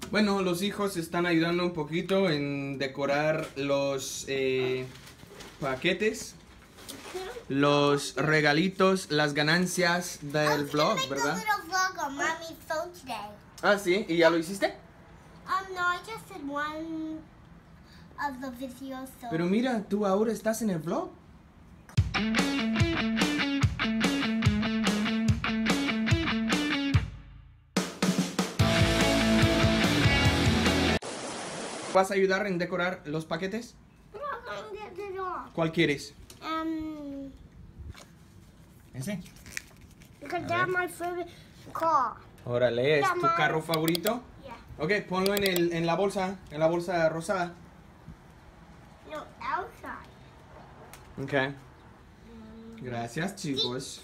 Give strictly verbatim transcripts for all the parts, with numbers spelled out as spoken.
Bueno, los hijos están ayudando un poquito en decorar los eh, paquetes, los regalitos, las ganancias del vlog, ¿verdad? Ah, sí, ¿y ya lo hiciste? Um, no, I just did one of the videos. So. Pero mira, tú ahora estás en el vlog. ¿Vas a ayudar en decorar los paquetes? ¿Cuál quieres? Um, ¿Ese? because that's my favorite car. Órale, ¿es Yeah, tu Mom. carro favorito? Yeah. Ok, ponlo en, el, en la bolsa, en la bolsa rosada. No, outside. Ok. Gracias, chicos.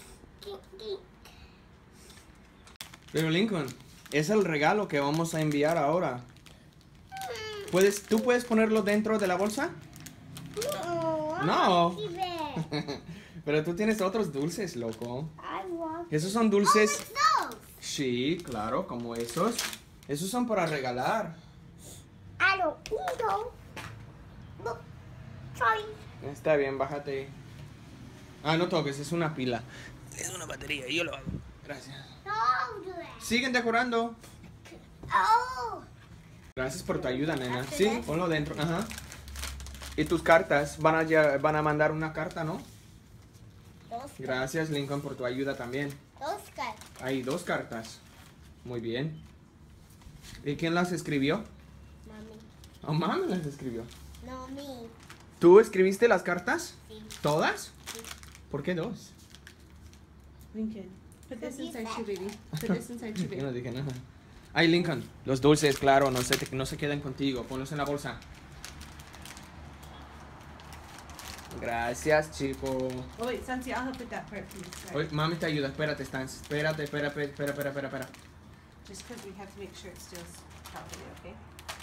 Pero Lincoln, es el regalo que vamos a enviar ahora. ¿Puedes, ¿Tú puedes ponerlo dentro de la bolsa? No. No. Keep it. Pero tú tienes otros dulces, loco. I want. Esos son dulces. Oh, those. Sí, claro, como esos. Esos son para regalar. I don't eat those. Look, sorry. Está bien, bájate. Ah, no toques, es una pila. Es una batería, yo lo hago. Gracias. Don't do it. Siguen decorando. Oh. Gracias por tu ayuda, nena. Sí, ponlo dentro. Ajá. Y tus cartas, van a, lle- van a mandar una carta, ¿no? Those. Gracias, Lincoln, por tu ayuda también. Those guys. Hay dos cartas. Muy bien. ¿Y quién las escribió? Mommy. Oh, mami las escribió. No, me. ¿Tú escribiste las cartas? Sí. ¿Todas? Sí. ¿Por qué dos? Lincoln, put this Cookies inside you, baby. Put this inside you, Yo no baby. dije nada. Ay, Lincoln, los dulces, claro, no se, te- no se quedan contigo. Ponlos en la bolsa. Gracias, chico. Oh wait, Sansi, I'll help with that part, please. Sorry. Oye, mami te ayuda, espérate, Stans. Espérate, espera, espera, espera, espera, espera, espera. Just because we have to make sure it stills properly, okay?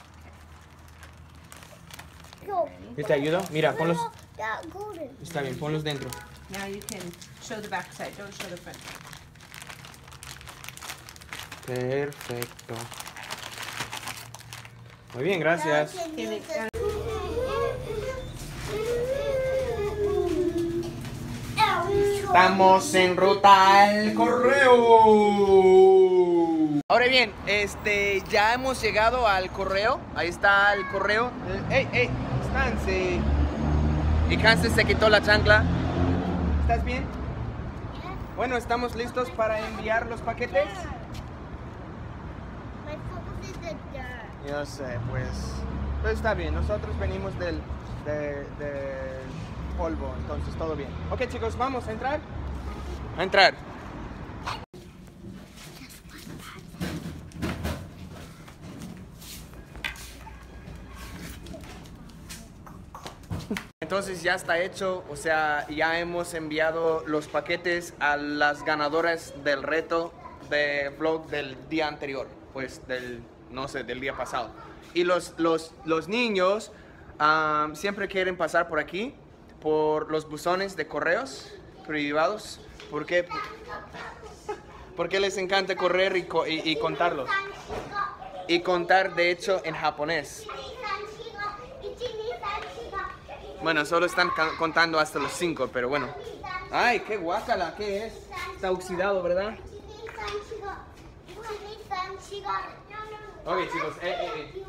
Go. ¿Y te ayudo? Mira, ponlos. That golden. Está bien, ponlos dentro. Now you can show the back side. Don't show the front. Perfecto. Muy bien, gracias. Okay, make, uh, Estamos en ruta al correo. Ahora bien, este, ya hemos llegado al correo. Ahí está el correo. ¡Ey, ey! ¡Estánse! Y Kansas se quitó la chancla. ¿Estás bien? Bueno, estamos listos para enviar los paquetes. My focus is the dirt. Yo sé, pues, pues está bien. Nosotros venimos del, de- del polvo, entonces todo bien. Ok, chicos, vamos a entrar. A entrar. Entonces ya está hecho, o sea, ya hemos enviado los paquetes a las ganadoras del reto de vlog del día anterior, pues del, no sé, del día pasado. Y los, los, los niños um, siempre quieren pasar por aquí, por los buzones de correos privados, porque, porque les encanta correr y, co- y, y contarlos. Y contar, de hecho, en japonés. Bueno, solo están ca- contando hasta los cinco, pero bueno. Ay, qué guacala, ¿qué es? Está oxidado, ¿verdad? Ok, chicos, eh, eh, eh.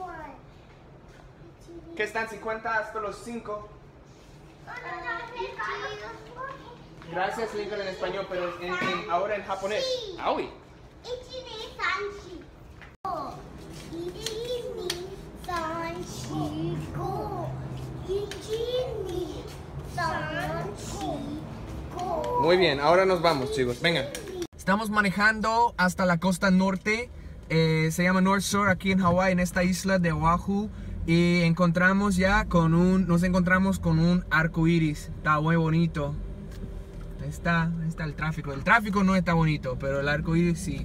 ¿Qué están? Si cuenta hasta los cinco. Gracias, Lincoln, en español, pero en- en- ahora en japonés. Aui. Muy bien, ahora nos vamos, chicos. Vengan. Estamos manejando hasta la costa norte. eh, se llama North Shore aquí en Hawái, en esta isla de Oahu. Y encontramos ya con un, nos encontramos con un arco iris. Está muy bonito. Ahí está, ahí está el tráfico. El tráfico no está bonito, pero el arco iris sí.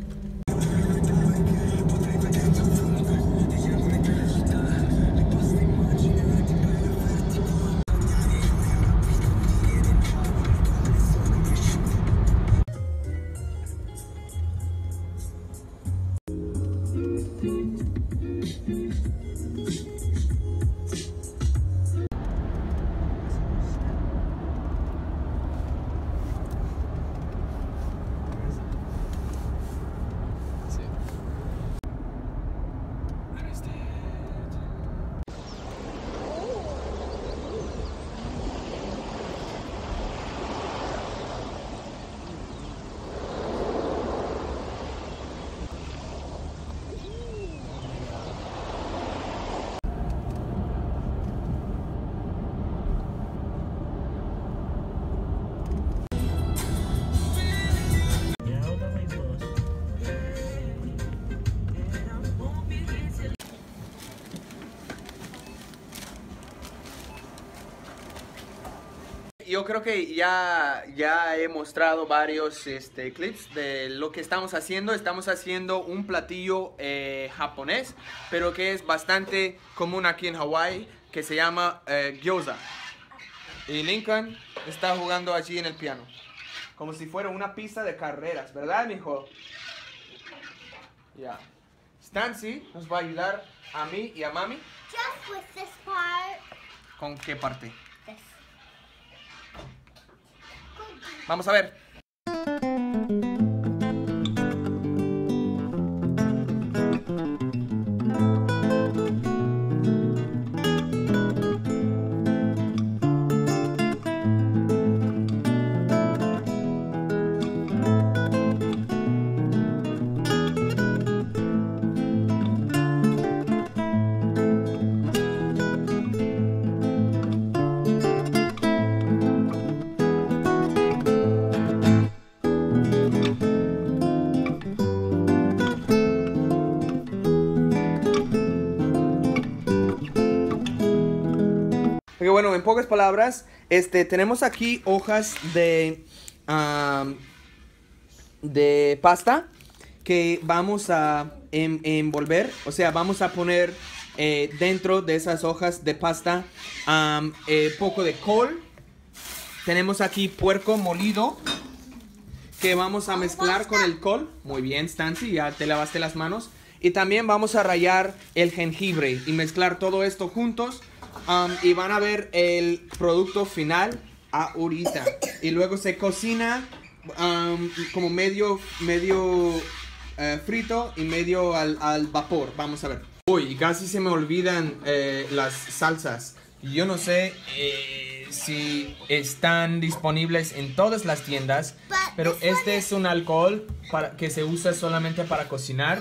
Yo creo que ya, ya he mostrado varios este, clips de lo que estamos haciendo. Estamos haciendo un platillo eh, japonés, pero que es bastante común aquí en Hawái, que se llama eh, gyoza. Y Lincoln está jugando allí en el piano, como si fuera una pista de carreras, ¿verdad, mijo? Ya. Stancy nos va a ayudar a mí y a mami. Just with this part. ¿Con qué parte? This. Vamos a ver. Porque bueno, en pocas palabras, este, tenemos aquí hojas de, um, de pasta que vamos a en, envolver, o sea, vamos a poner eh, dentro de esas hojas de pasta um, eh, poco de col. Tenemos aquí puerco molido que vamos a mezclar con el col. Muy bien, Stancy, ya te lavaste las manos. Y también vamos a rallar el jengibre y mezclar todo esto juntos. Um, y van a ver el producto final ahorita. Y luego se cocina um, como medio, medio uh, frito y medio al, al vapor. Vamos a ver. Uy, casi se me olvidan eh, las salsas. Yo no sé eh, si están disponibles en todas las tiendas, pero este es un alcohol para, que se usa solamente para cocinar.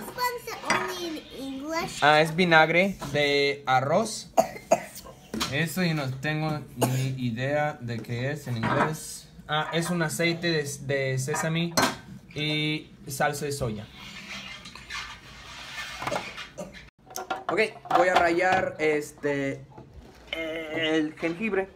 Ah, es vinagre de arroz. Eso yo no tengo ni idea de qué es en inglés. Ah, es un aceite de, de sésamo y salsa de soya. Ok, voy a rallar este el jengibre.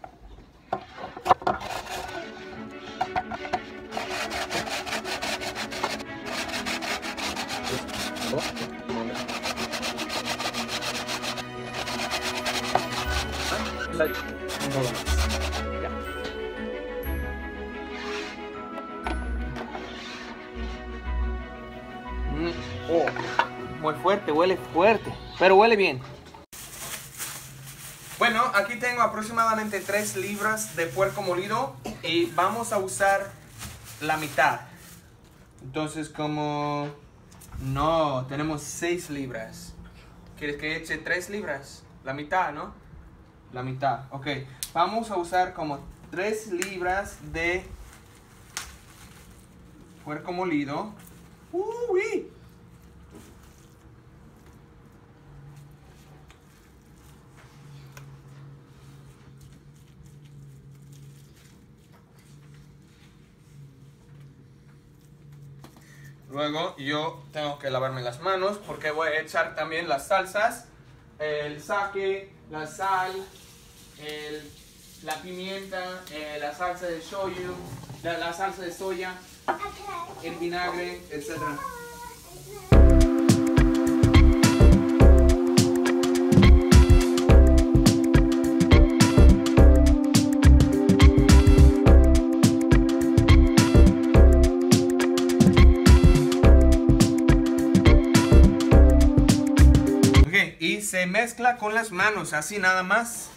Mm, oh, muy fuerte, huele fuerte, pero huele bien. Bueno, aquí tengo aproximadamente tres libras de puerco molido y vamos a usar la mitad. Entonces, como no, tenemos seis libras. ¿Quieres que eche tres libras? La mitad, ¿no? La mitad, ok. Vamos a usar como tres libras de puerco molido. ¡Uy! Luego yo tengo que lavarme las manos porque voy a echar también las salsas, el sake, la sal, el, la pimienta, eh, la salsa de shoyu, la, la salsa de soya, el vinagre, etcétera. y se mezcla con las manos, así nada más.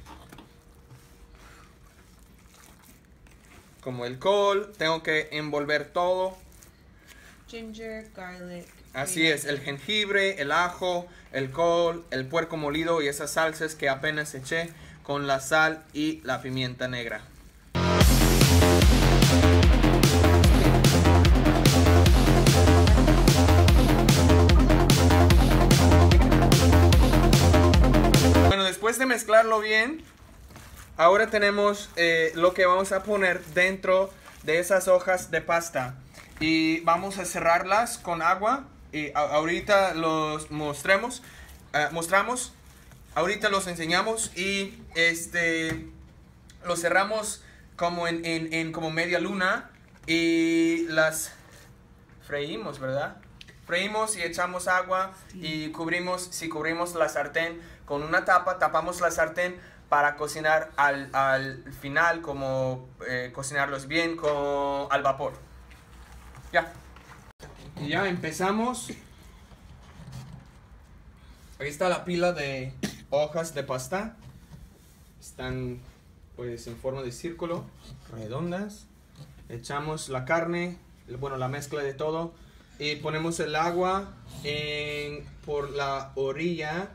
Como el col, tengo que envolver todo. Ginger, garlic. Así es, el jengibre, el ajo, el col, el puerco molido y esas salsas que apenas eché con la sal y la pimienta negra. Bueno, después de mezclarlo bien, ahora tenemos eh, lo que vamos a poner dentro de esas hojas de pasta. Y vamos a cerrarlas con agua. Y a ahorita los mostremos, uh, mostramos, ahorita los enseñamos y este los cerramos como en, en, en como media luna y las freímos, ¿verdad? Freímos y echamos agua y cubrimos, si cubrimos la sartén con una tapa, tapamos la sartén para cocinar al, al final, como eh, cocinarlos bien con, al vapor. Ya. Y ya empezamos. Ahí está la pila de hojas de pasta. Están pues en forma de círculo, redondas. Echamos la carne, bueno, la mezcla de todo. Y ponemos el agua en, por la orilla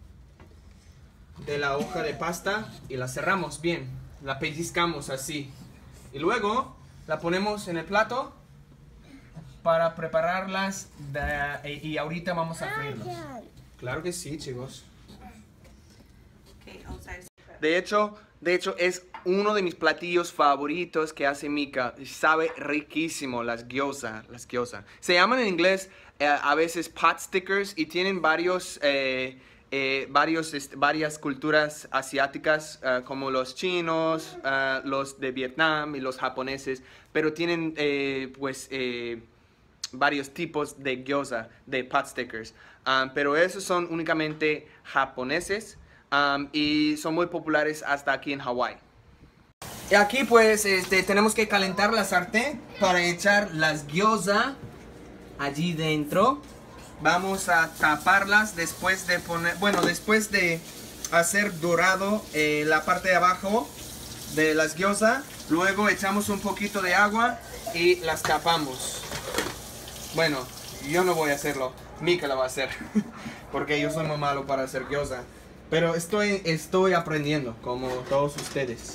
de la hoja de pasta y la cerramos bien. La pellizcamos así. Y luego la ponemos en el plato para prepararlas de, y ahorita vamos a freírlos. Claro que sí, chicos. Okay, outside. De hecho, de hecho es uno de mis platillos favoritos que hace Mika. Sabe riquísimo las gyoza, las gyoza. Se llaman en inglés eh, a veces pot stickers y tienen varios eh, eh, varios este, varias culturas asiáticas uh, como los chinos, uh, los de Vietnam y los japoneses, pero tienen eh, pues eh, varios tipos de gyoza, de pot stickers. Um, pero esos son únicamente japoneses um, y son muy populares hasta aquí en Hawái. Y aquí pues este, tenemos que calentar la sartén para echar las gyoza allí dentro. Vamos a taparlas después de poner, bueno, después de hacer dorado eh, la parte de abajo de las gyoza. Luego echamos un poquito de agua y las tapamos. Bueno, yo no voy a hacerlo, Mika la va a hacer, porque yo soy muy malo para hacer gyoza. Pero estoy, estoy aprendiendo, como todos ustedes.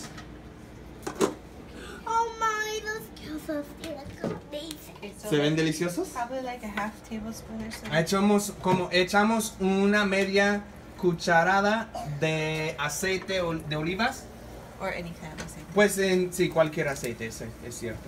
Oh my, those gyozas, they look amazing. Okay, so ¿Se ven like, deliciosos? probably like a half tablespoon or so. Echamos, como, echamos una media cucharada de aceite ol- de olivas. Or any kind of aceite. Pues en sí, cualquier aceite, es, es cierto.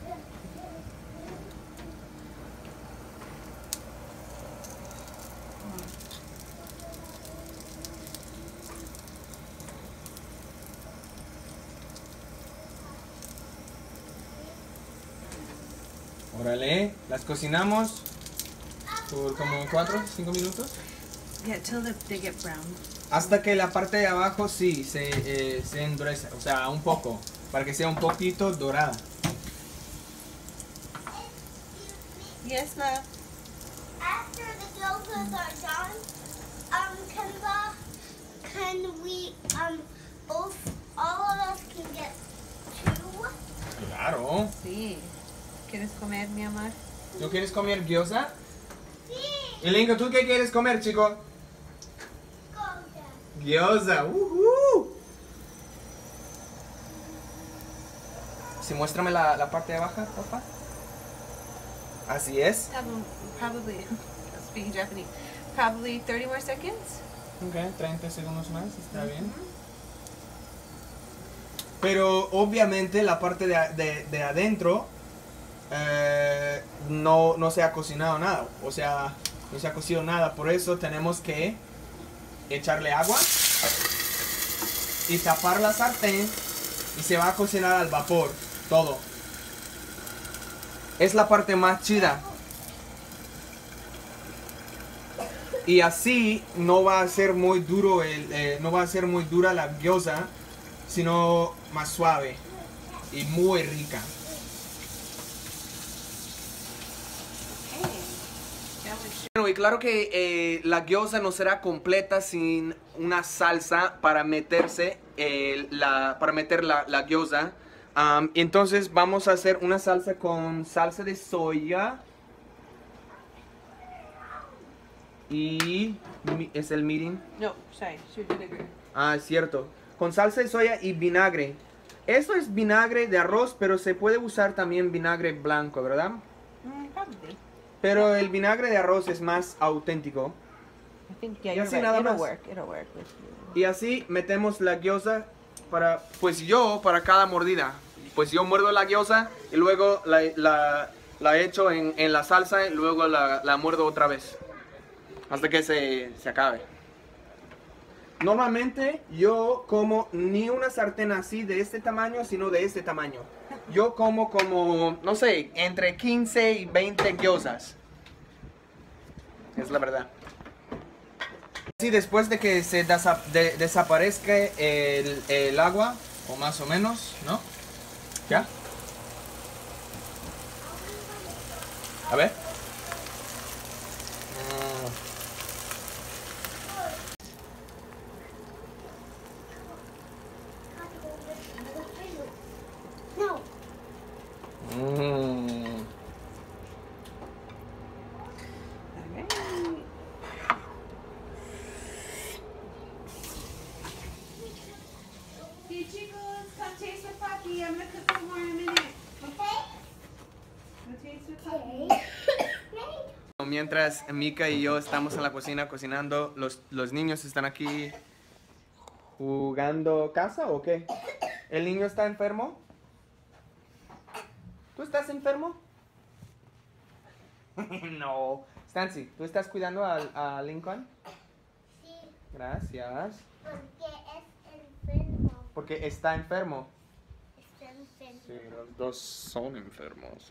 Órale, las cocinamos por como cuatro, cinco minutos. Yeah, till the, they get brown. Hasta que la parte de abajo sí se, eh, se endurece, o sea, un poco, para que sea un poquito dorada. Yes, love. After the gyozas are done, um, can the, can we, um, both, all of us can get two? Claro. Sí. ¿Quieres comer, mi amor? ¿No quieres comer gyoza? Sí. Y Linka, ¿tú qué quieres comer, chico? Gyozas. Gyoza. Uh-huh. Sí, muéstrame la, la parte de abajo, porfa. Así es. Um, probably, speaking Japanese, probably thirty more seconds. Ok, treinta segundos más, está bien. Pero obviamente la parte de, de, de adentro eh, no, no se ha cocinado nada. O sea, no se ha cocido nada. Por eso tenemos que echarle agua y tapar la sartén y se va a cocinar al vapor todo. Es la parte más chida. Y así no va a ser muy duro el, eh, no va a ser muy dura la gyoza, sino más suave y muy rica. Okay. Yeah, we should. Bueno, Bueno, y claro que eh, la gyoza no será completa sin una salsa para meterse eh, la, para meter la, la gyoza. Um, entonces vamos a hacer una salsa con salsa de soya. Y es el mirin. No, sorry, sweet vinegar. Ah, es cierto. Con salsa de soya y vinagre. Esto es vinagre de arroz, pero se puede usar también vinagre blanco, ¿verdad? Mm, probably. Pero el vinagre de arroz es más auténtico. I think, yeah, Y you're así right. nada It'll más. work. It'll work with you. Y así metemos la gyoza para, pues yo, para cada mordida. Pues yo muerdo la gyoza y luego la, la, la echo en, en la salsa y luego la, la muerdo otra vez. Hasta que se, se acabe. Normalmente yo como ni una sartén así de este tamaño, sino de este tamaño. Yo como como, no sé, entre quince y veinte gyozas. Es la verdad. Sí, después de que se desa de desaparezca el, el agua, o más o menos, ¿no? ¿Ya? A ver. No. Mm. Hey chicos, come taste with Pocky. I'm gonna cook some more in a minute. Okay. Come taste with Pocky. Okay. Mientras Mika y yo estamos en la cocina cocinando, los, los niños están aquí jugando casa o qué? ¿El niño está enfermo? ¿Tú estás enfermo? No. Stancy, ¿tú estás cuidando a, a Lincoln? Sí, Gracias. porque es enfermo. Porque está enfermo. Está enfermo. Sí, los dos son enfermos.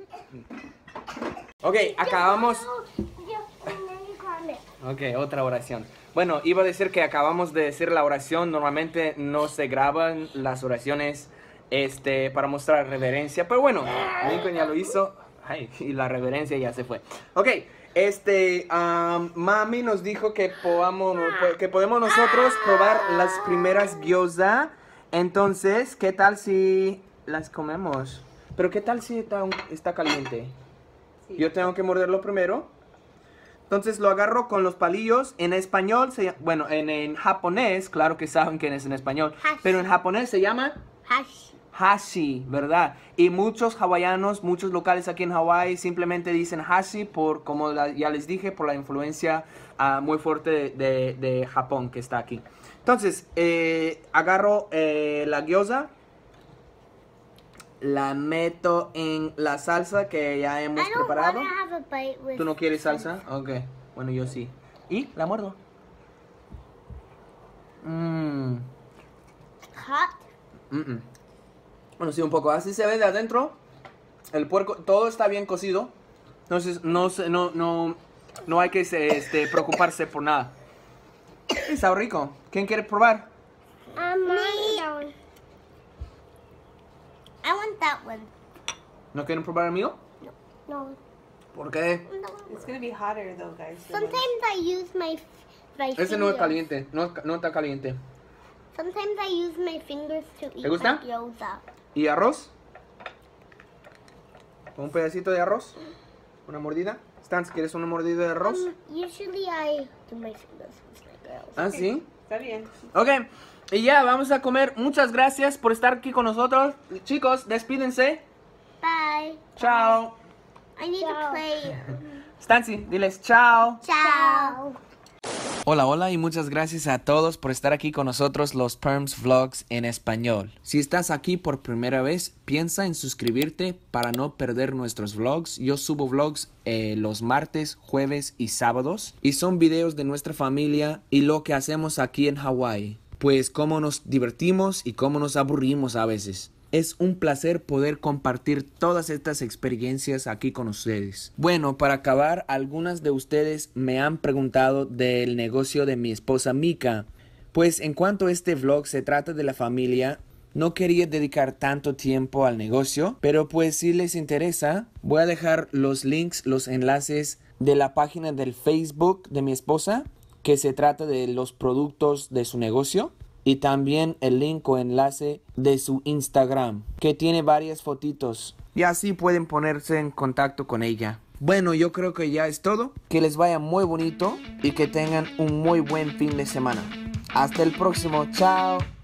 Ok, acabamos. Yo, yo, Ok, otra oración. Bueno, iba a decir que acabamos de decir la oración. Normalmente no se graban las oraciones este, para mostrar reverencia. Pero bueno, Lincoln ya lo hizo. Ay, y la reverencia ya se fue. Ok, este, um, mami nos dijo que, podamos, que podemos nosotros probar las primeras gyoza. Entonces, ¿qué tal si las comemos? Pero ¿qué tal si está, está caliente? Sí. Yo tengo que morderlo primero. Entonces lo agarro con los palillos. En español, se, bueno, en, en japonés, claro que saben que es en español. Hashi. Pero en japonés se llama Hashi. hashi, ¿verdad? Y muchos hawaianos, muchos locales aquí en Hawái simplemente dicen hashi por, como la, ya les dije, por la influencia uh, muy fuerte de, de, de Japón que está aquí. Entonces, eh, agarro eh, la gyoza. La meto en la salsa que ya hemos I don't preparado. wanna have a bite with ¿Tú no quieres salsa? Ok. Bueno, yo sí. ¿Y? La muerdo. Mmm. hot. Mm -mm. Bueno, sí, un poco. Así se ve de adentro. El puerco, todo está bien cocido. Entonces, no, se- no, no, no hay que se- este, preocuparse por nada. Está rico. ¿Quién quiere probar? Um, me. I want that one. ¿No quieren probar el mío? No. ¿Por qué? no. It's gonna be hotter though, guys. the Sometimes one- I use my f- my Ese no es fingers. caliente. No, no está caliente. Sometimes I use my fingers to eat ¿Te gusta? the gyoza. ¿Y arroz? ¿Un pedacito de arroz? ¿Una mordida? Stans, ¿quieres una mordida de arroz? Um, usually I do my fingers with my girls. Ah, sí. Está bien. Ok. Y ya, vamos a comer. Muchas gracias por estar aquí con nosotros. Chicos, despídense. Bye. Chao. I need to play. Stancy, diles chao. Ciao. Hola, hola y muchas gracias a todos por estar aquí con nosotros los Perms Vlogs en español. Si estás aquí por primera vez, piensa en suscribirte para no perder nuestros vlogs. Yo subo vlogs eh, los martes, jueves y sábados y son videos de nuestra familia y lo que hacemos aquí en Hawái. Pues cómo nos divertimos y cómo nos aburrimos a veces. Es un placer poder compartir todas estas experiencias aquí con ustedes. Bueno, para acabar, algunas de ustedes me han preguntado del negocio de mi esposa Mika. Pues en cuanto a este vlog se trata de la familia, no quería dedicar tanto tiempo al negocio, pero pues si les interesa, voy a dejar los links, los enlaces de la página del Facebook de mi esposa, que se trata de los productos de su negocio, y también el link o enlace de su Instagram, que tiene varias fotitos, y así pueden ponerse en contacto con ella. Bueno, yo creo que ya es todo. Que les vaya muy bonito y que tengan un muy buen fin de semana. Hasta el próximo. Chao.